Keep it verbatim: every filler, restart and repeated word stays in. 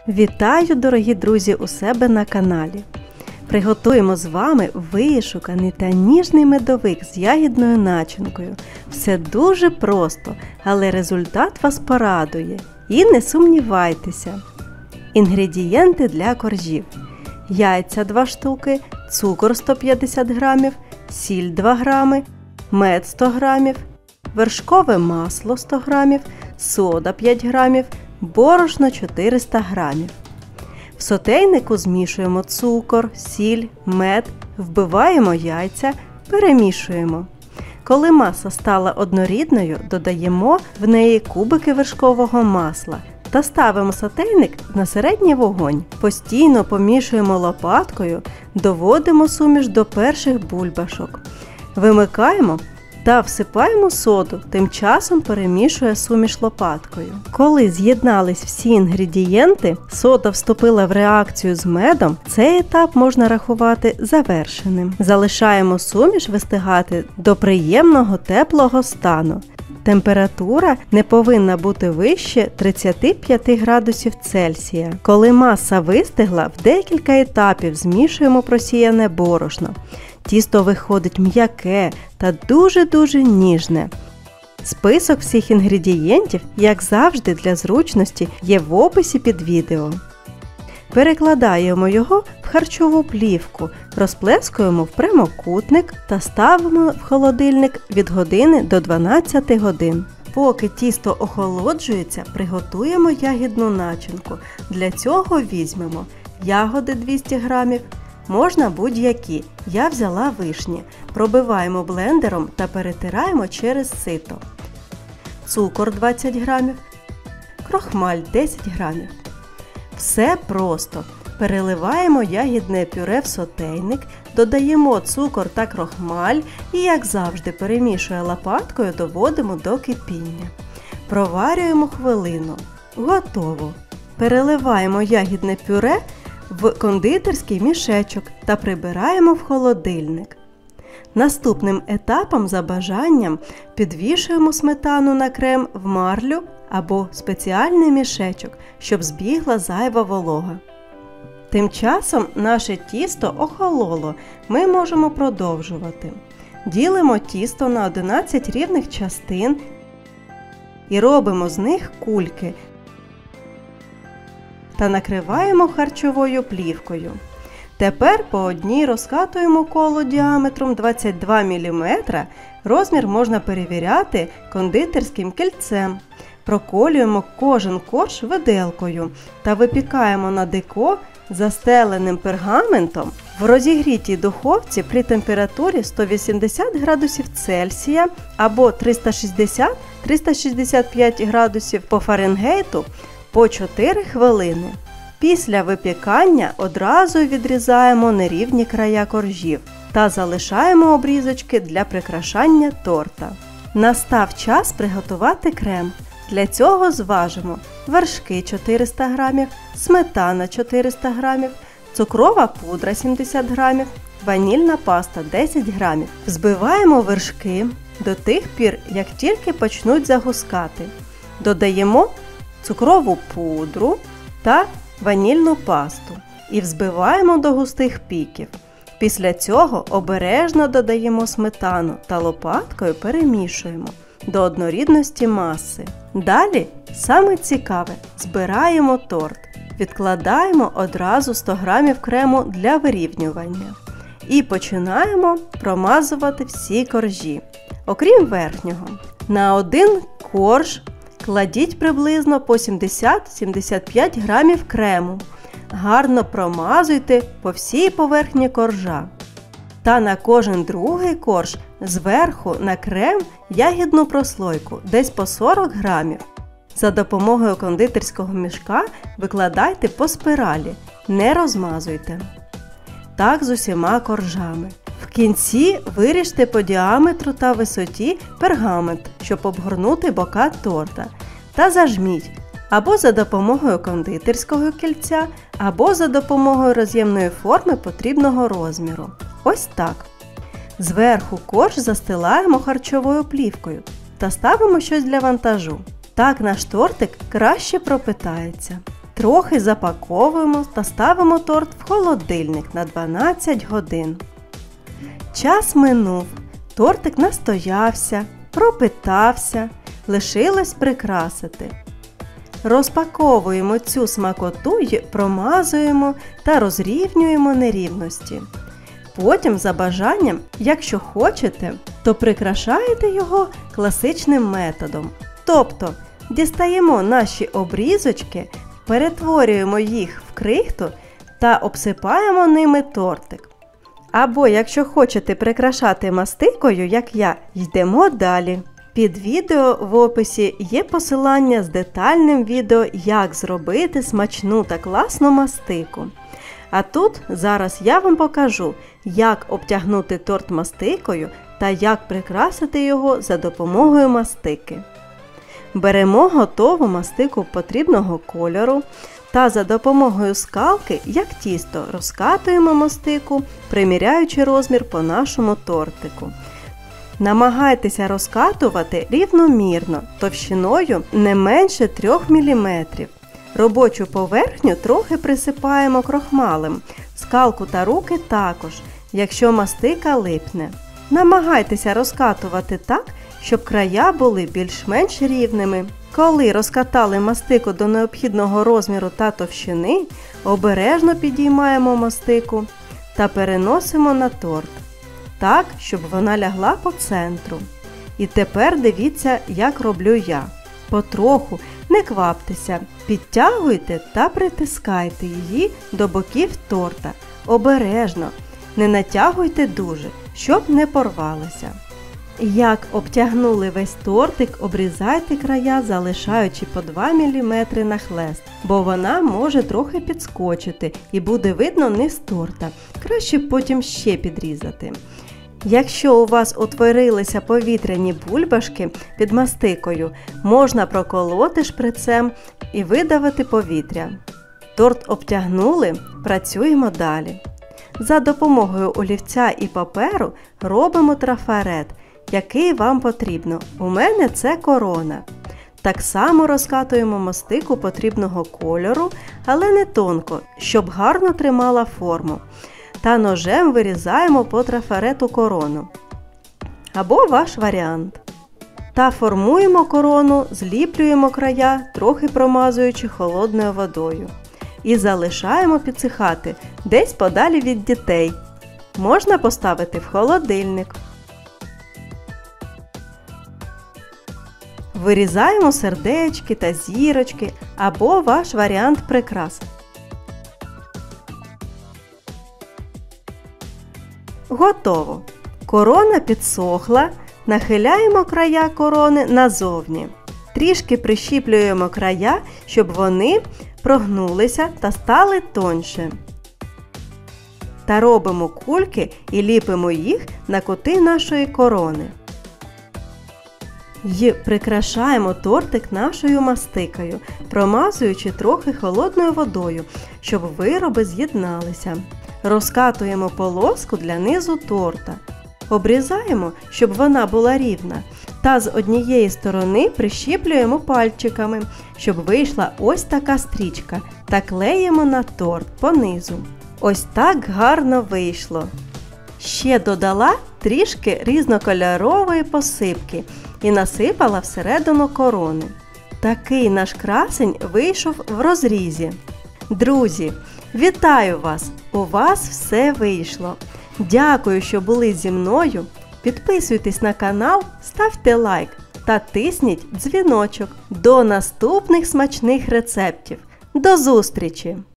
Вітаю, дорогі друзі, у себе на каналі! Приготуємо з вами вишуканий та ніжний медовик з ягідною начинкою. Все дуже просто, але результат вас порадує. І не сумнівайтеся! Інгредієнти для коржів: яйця два штуки, цукор сто п'ятдесят грамів, сіль два грами, мед сто грамів, вершкове масло сто грамів, сода п'ять грамів, борошно чотириста грамів. В сотейнику змішуємо цукор, сіль, мед, вбиваємо яйця, перемішуємо. Коли маса стала однорідною, додаємо в неї кубики вершкового масла та ставимо сотейник на середній вогонь. Постійно помішуємо лопаткою, доводимо суміш до перших бульбашок. Вимикаємо та всипаємо соду, тим часом перемішує суміш лопаткою. Коли з'єднались всі інгредієнти, сода вступила в реакцію з медом, цей етап можна рахувати завершеним. Залишаємо суміш вистигати до приємного теплого стану. Температура не повинна бути вище тридцяти п'яти градусів Цельсія. Коли маса вистигла, в декілька етапів змішуємо просіяне борошно. Тісто виходить м'яке та дуже-дуже ніжне. Список всіх інгредієнтів, як завжди для зручності, є в описі під відео. Перекладаємо його в харчову плівку, розплескуємо в прямокутник та ставимо в холодильник від години до дванадцяти годин. Поки тісто охолоджується, приготуємо ягідну начинку. Для цього візьмемо ягоди двісті грамів, можна будь-які, я взяла вишні. Пробиваємо блендером та перетираємо через сито. Цукор двадцять грамів, крохмаль десять грамів. Все просто. Переливаємо ягідне пюре в сотейник, додаємо цукор та крохмаль і, як завжди, перемішує лопаткою, доводимо до кипіння. Проварюємо хвилину. Готово. Переливаємо ягідне пюре в кондитерський мішечок та прибираємо в холодильник. Наступним етапом за бажанням підвішуємо сметану на крем в марлю або спеціальний мішечок, щоб збігла зайва волога. Тим часом наше тісто охололо, ми можемо продовжувати. Ділимо тісто на одинадцять рівних частин і робимо з них кульки та накриваємо харчовою плівкою. Тепер по одній розкатуємо коло діаметром двадцять два міліметри, розмір можна перевіряти кондитерським кільцем. Проколюємо кожен корж виделкою та випікаємо на деко застеленим пергаментом в розігрітій духовці при температурі сто вісімдесят градусів Цельсія або триста шістдесят - триста шістдесят п'ять градусів по Фаренгейту по чотири хвилини. Після випікання одразу відрізаємо нерівні края коржів та залишаємо обрізочки для прикрашання торта. Настав час приготувати крем. Для цього зважимо вершки чотириста грамів, сметана чотириста грамів, цукрова пудра сімдесят грамів, ванільна паста десять грамів. Взбиваємо вершки до тих пір, як тільки почнуть загускати. Додаємо цукрову пудру та ванільну пасту і взбиваємо до густих піків. Після цього обережно додаємо сметану та лопаткою перемішуємо до однорідності маси. Далі, саме цікаве, збираємо торт. Відкладаємо одразу сто грамів крему для вирівнювання. І починаємо промазувати всі коржі, окрім верхнього. На один корж кладіть приблизно по сімдесят - сімдесят п'ять грамів крему. Гарно промазуйте по всій поверхні коржа. Та на кожен другий корж зверху на крем ягідну прослойку, десь по сорок грамів. За допомогою кондитерського мішка викладайте по спіралі, не розмазуйте. Так з усіма коржами. В кінці виріжте по діаметру та висоті пергамент, щоб обгорнути бока торта. Та зажміть або за допомогою кондитерського кільця, або за допомогою роз'ємної форми потрібного розміру. Ось так. Зверху корж застилаємо харчовою плівкою та ставимо щось для вантажу. Так наш тортик краще пропитається. Трохи запаковуємо та ставимо торт в холодильник на дванадцять годин. Час минув, тортик настоявся, пропитався, лишилось прикрасити. Розпаковуємо цю смакоту й промазуємо та розрівнюємо нерівності. Потім, за бажанням, якщо хочете, то прикрашаєте його класичним методом. Тобто, дістаємо наші обрізочки, перетворюємо їх в крихту та обсипаємо ними тортик. Або, якщо хочете прикрашати мастикою, як я, йдемо далі. Під відео в описі є посилання з детальним відео, як зробити смачну та класну мастику. А тут зараз я вам покажу, як обтягнути торт мастикою та як прикрасити його за допомогою мастики. Беремо готову мастику потрібного кольору та за допомогою скалки, як тісто, розкатуємо мастику, приміряючи розмір по нашому тортику. Намагайтеся розкатувати рівномірно, товщиною не менше трьох міліметрів. Робочу поверхню трохи присипаємо крохмалем, скалку та руки також, якщо мастика липне. Намагайтеся розкатувати так, щоб края були більш-менш рівними. Коли розкатали мастику до необхідного розміру та товщини, обережно підіймаємо мастику та переносимо на торт, так, щоб вона лягла по центру. І тепер дивіться, як роблю я. Потроху, не кваптеся, підтягуйте та притискайте її до боків торта. Обережно, не натягуйте дуже, щоб не порвалося. Як обтягнули весь тортик, обрізайте края, залишаючи по два міліметри на хлест, бо вона може трохи підскочити і буде видно низ торта. Краще потім ще підрізати. Якщо у вас утворилися повітряні бульбашки під мастикою, можна проколоти шприцем і видавити повітря. Торт обтягнули, працюємо далі. За допомогою олівця і паперу робимо трафарет, який вам потрібно. У мене це корона. Так само розкатуємо мастику потрібного кольору, але не тонко, щоб гарно тримала форму. Та ножем вирізаємо по трафарету корону. Або ваш варіант. Та формуємо корону, зліплюємо края, трохи промазуючи холодною водою. І залишаємо підсихати десь подалі від дітей. Можна поставити в холодильник. Вирізаємо сердечки та зірочки або ваш варіант прикрас. Готово! Корона підсохла, нахиляємо края корони назовні. Трішки прищіплюємо края, щоб вони прогнулися та стали тоньше. Та робимо кульки і ліпимо їх на кути нашої корони. І прикрашаємо тортик нашою мастикою, промазуючи трохи холодною водою, щоб вироби з'єдналися. Розкатуємо полоску для низу торта. Обрізаємо, щоб вона була рівна. Та з однієї сторони прищіплюємо пальчиками, щоб вийшла ось така стрічка, та клеїмо на торт понизу. Ось так гарно вийшло. Ще додала трішки різнокольорової посипки і насипала всередину корони. Такий наш красень вийшов в розрізі. Друзі, вітаю вас! У вас все вийшло! Дякую, що були зі мною. Підписуйтесь на канал, ставте лайк та тисніть дзвіночок. До наступних смачних рецептів. До зустрічі!